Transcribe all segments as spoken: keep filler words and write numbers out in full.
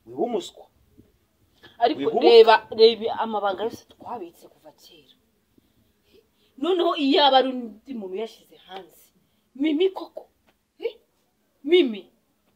wewe umuswa ariko reba reba amabanga yose twabitse kuva kera noneho iyo aba ari undi muntu yashize hanze mimi koko mimi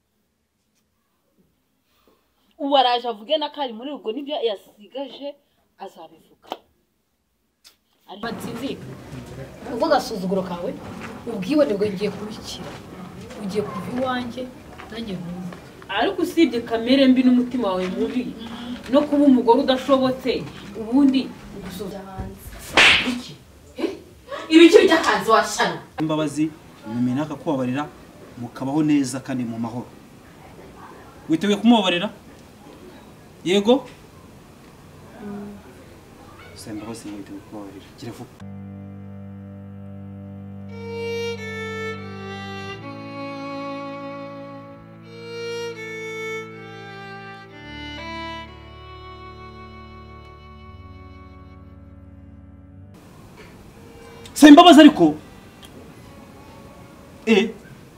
uwaraje avuge nakari muri ubwo nibyo yasigaje azabivuga ari batsinzika ubwo gasuzuguro kawe ubwiwe nibwo ngiye kubikira ugiye kuva iwanjye nanjye nkumva ariko usibye kamere mbi n'umutima wawe mubi no kuba umugore udashobotse ubundi ugusoza hanze iki ibiki byahanze washana imbabazi mimi akakubabarira mukabaho neza kandi mu mahoro witeguye kumubabarira yego semba bose witeguye kumubabarira gira vuba semba baza ariko eh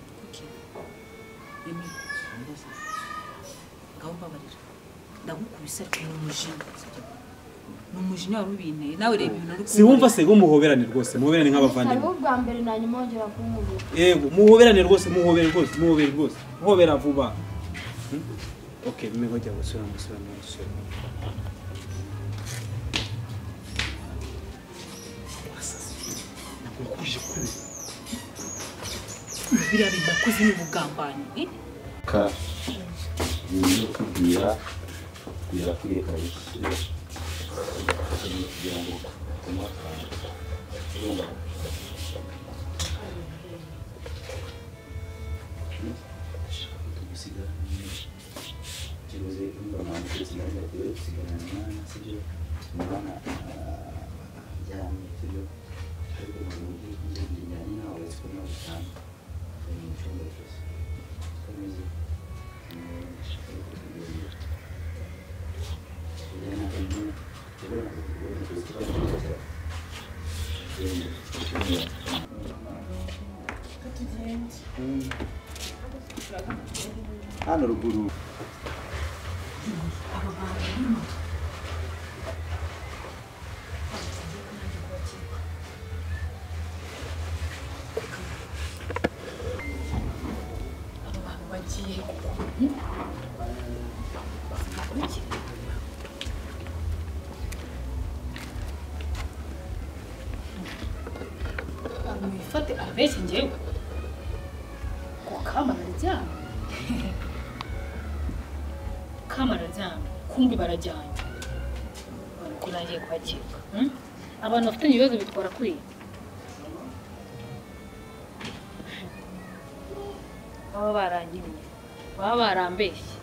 ndagukubise n'umujinya n'umujinya warubinteye nawe reba ibintu ari si wumva se umuhoberane rwose muhoberane nk'abavandimwe ari ubwa mbere na nyuma ongera kumubura yego muhoberane rwose muhobere rwose muhobere rwose muhobera vuba okay mego jya gusura musura musura nakuje kuri biriya bidakoze n'ubugambanyi ka ni kubwira kugira kuri kabisa kugira ngo tumakane tugusiga kibuze imbamanyi kisigana rero kisigana na sibyo mwana yamye sibyo ariko mu gihe nyanya nawe sikona cyane ni cyumba cyose kameze hano ruguru Fate abeshye ngewe ko kamara ryana kamara ryana kumbi barajyanye kurangiye kwakirwa abantu bafite ibibazo bitwara kuri baba baranyimye baba barambeshye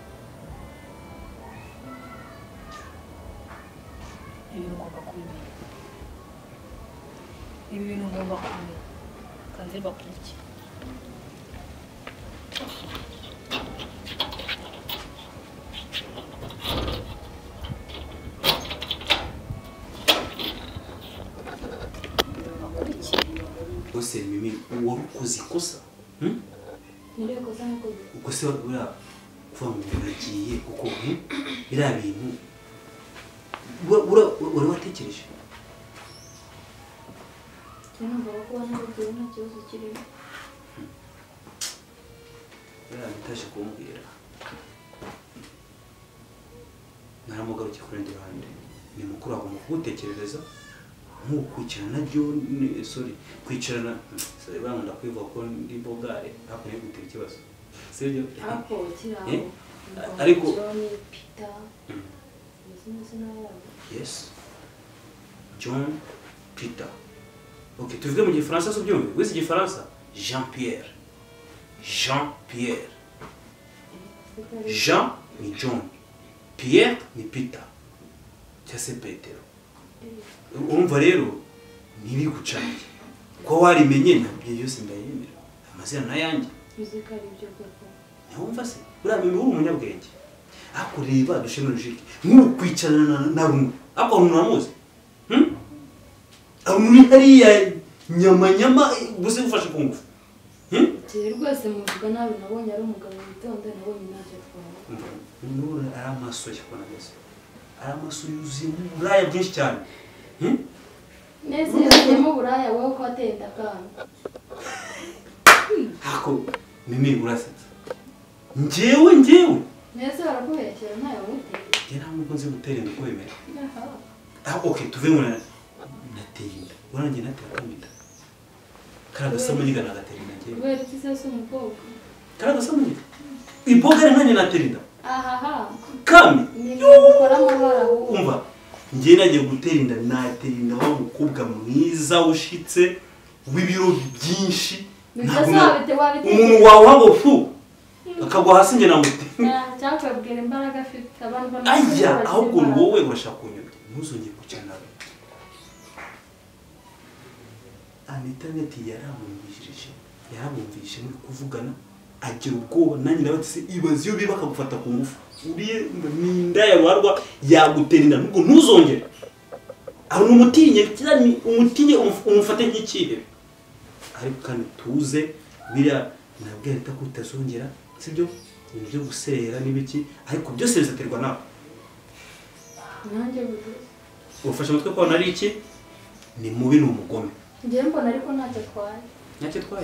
ibintu ngomba kubimenya ibi bintu ngomba kumenya kandi bakuriki bose mimi wari ukoze ikosa hm nire kosa nko uko se ura kuva mu biragiye kuko bira bintu ura ura watekereje numva ko bana byo nta kibazo kirimo bira bitaje kumbwira naramugarukiye kuri ndi ruhande ni mukuru wabo mu kugutekerereza nk'ukwikirana byo sorry kwicarana sorry bamunda kwivuga ko ndi bogare hapo ni gutera ikibazo sibyo hapo kiraho ariko Peter yes John Peter. Ok, tu veux me dire français ou bien? Oui, c'est du français. Jean-Pierre. Jean-Pierre. Jean ni John. Pierre ni Peter. C'est Peter. Urumva rero nibi gucange. Ko warimenye nabyo yose ndayemera. Amazina nayanjye. Muzika ari byo koko. Ntumva se? Ura mimi uri umunyabwenge. Akureba dusheno logique. Nk'ukwicarana na rumwe. Ako ntunamuzi. Hm? Amuni hariya nyama nyama buse gufasha kungufu. Hm? Rwose muvuga nabi nabonye ari umugabo witonda nabonye ntacyo twara. nura ari amaso yakona neza ari amaso yuzuye uburaya bwinshi cyane nese yajyemo buraya wowe ko atenda kandi hako mimi urasetsa njyewe njyewe nese barakubeshyera ntayo muteye njye ntabwo nzi gutera inda kwemera ah okay tuve mu nateye inda urangiye natera kamita karagasama nyigana gatera inda njyewe kubera iki se umukobwa karagasama nyigana ibogare nanye natera inda ahaha kami ukora amabara umva njye nagiye gutera inda natera inda wa mukobwa mwiza ushitse w'ibiro byinshi umuntu wawe wabo fu akagwa hasi njye namuti cyakabwira imbaraga afite abantu aya ahubwo wowe urashaka kunyura ntuzongeye gucana Anitangati yaramumvishije yarabumvishe muri kuvugana agira ubwoba nanjye ndabatse ibaze iyo biba akagufata ku ngufu uriye ninda yawarwa yagutera inda nubwo ntuzongere aho numutinye cyane umutinye umufate nk'ikihe ariko kandi tuze bira nabwo leta kutazongera sibyo ibyo guserera nibiki ariko byose bizaterwa nawe nanjye budu ufasha mutwe kwa nari iki ni mubi n'umugome ngiye mbona ariko ntacyo twaye ntacyo twaye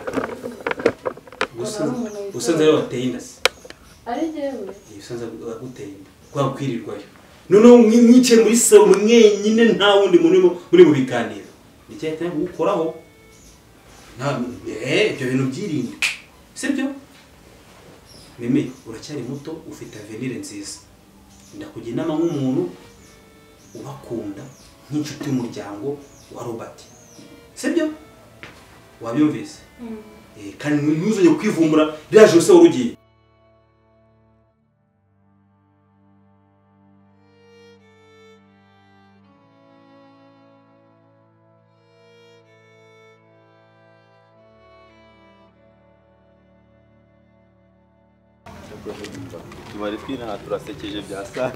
gusa usanze rero wateye inda ari jewe usanze guteye inda kwa kwirirwayo none mwice muri salo mwenyine nta wundi muntu muri mu biganiro nicyo gukoraho nta eh ibyo bintu byirinde sibyo meme uracyari muto ufite avenir nziza ndakugira inama nk'umuntu ubakunda nk'inshuti y'umuryango wa Robert sibyo wabyumvise eh kandi ntuzonye kwivumbura byaje use urugiye tumari twina turasekeje bya sa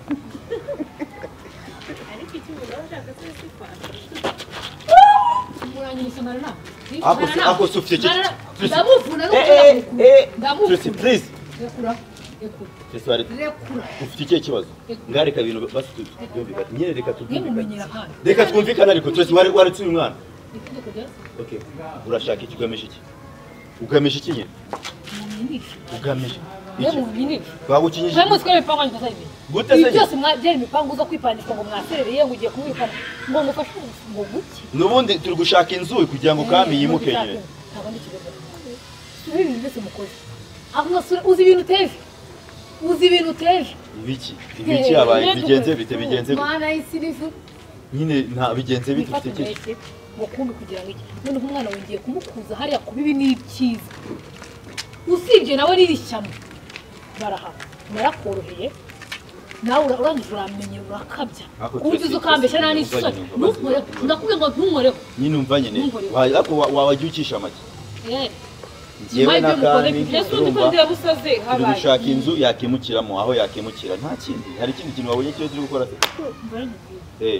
ariko iki urashaka se kwifasha muranyisha marana ako ako sufye cyo ndamuvuna no ndamuvuna Tracy please rekura rekura Tracy wari rekura ufite iki kibazo ngareka ibintu basi tubyumvikana nyine reka tubyumvikana reka twumvikana ariko Tracy wari wari tsuye umwana okay urashaka iki ugamije iki ugamije iki nyine ugamije Nemu nyine. Bagukinyije. Nemu sikwe mipango nkoza ibi. Gute se? Byose mwaje mipango zo kwipandika ngo mwaserereye ngo ugiye kumwipana. Ngo ngufashe ngo guki. Nubundi turi gushaka inzu kugira ngo kami yimuke nyine. Ntabwo kibazo. Ibi byose mukoze. Ahubwo uzi ibintu teje. Uzi ibintu teje. Ibiki? Ibiki abaye bigenze bite bigenze bite? Mwana isirifu. Nyine nta bigenze bite ufite iki? Ngo kumbi kugira ngo iki. None umwana wongiye kumukuza hariya kubibi n'icyiza. Usibye nawe ririshyamo. Baraha narakoroheye nawe urangije uramenye urakabya ugize ukambesha nani isoni ntumore ndakubwiye ngo ntumore nyine umva nyine ariko wajya ukisha make eh ngiye nakandi turi gushaka inzu yakimukiramo aho yakimukira nta kindi hari ikindi kintu wabonye cyo turi gukora se eh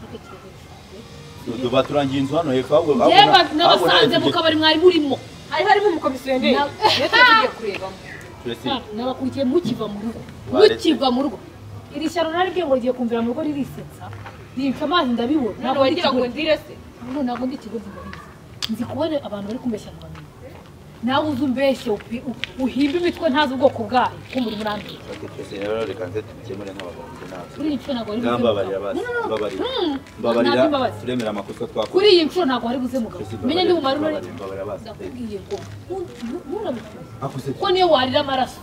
duba turangiye inzu hano hepfo ahubwo yeba nabasanze mu kabari mwari murimo hari harimo umukomisiyoneri ndetse tugiye kurebamo nabakurikiye mukiva mu rugo mukiva mu rugo iri shyano naribwe ngo giye kumvira mu rugo ririsetsa rinca amazi ndabibona ntabwo wagira ngo ndire se ntabwo ndi kigo ndabibona nzi kubona abantu bari kumbeshya abantu nawe uzi umbeshye uhimba imitwe ntazi ubwoko bwayo ko muri murambiye rero reka nze tukemure nk'abagabo kuri iyi nshuro ntabwo ari buze mbabarira basi mbabarira mbabarira turemera amakosa twakora kuri iyi nshuro ntabwo ari buze mugabo menye ndi bumara urari mbabarira basi ndakubwiye ngo nturabikore ko niyo warira amaraso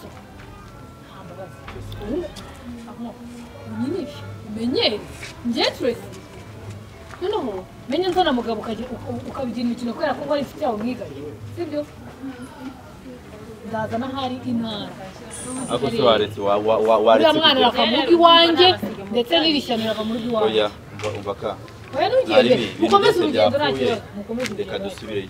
unyinishe umenyere njye Tracy noneho menye nzana mugabo ukabigira imikino kubera ko wari ifite yawe mwigaye sibyo ndaza n'ahari intara ako se waretse waretse mwana rava mu rugo iwanjye ndetse n'irishyano rava mu rugo iwanjye oya umva ka oya ntugende ukomeze urugendo nta kibazo reka dusubireyo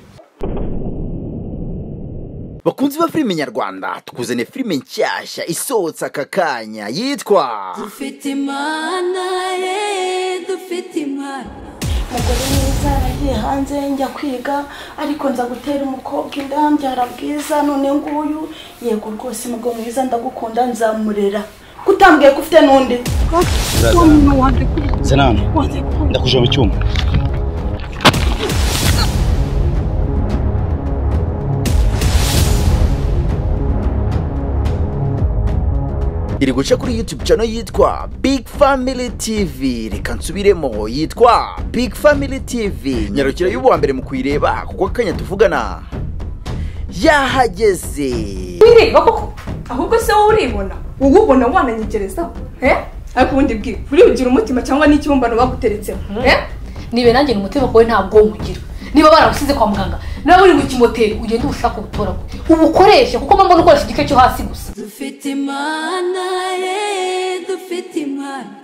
bakunzi ba filime nyarwanda tukuzane filime nshyashya isohotse aka kanya yitwa dufite imana ye dufite imana umugore mwiza yaragiye hanze njya kwiga ariko nza gutera umukobwa inda mbyara bwiza none nguyu yego rwose umugabo mwiza ndagukunda nzamurera kutambwiye ko ufite n'undi Zanana ndakuje mu cyuma iri guca kuri YouTube channel yitwa Big Family T V. Reka nsubiremo, yitwa Big Family T V. Nyarukira y'ubu mbere mu kuyireba kuko akanya tuvugana yahageze. Wireba koko ahubwo se wowe uribona ubona wananyegereza eh ariko ubundi bwi uri ugira umutima cyangwa n'ikibumbano baguteretse eh nibe nanjye umutima kowe ntabwo mugira niba baragusize kwa muganga nawe uri mu kimoteri ugende ushaka ubutora ubukoreshe kuko mama ukoresha igike cyo hasi gusa dufite imana ye dufite imana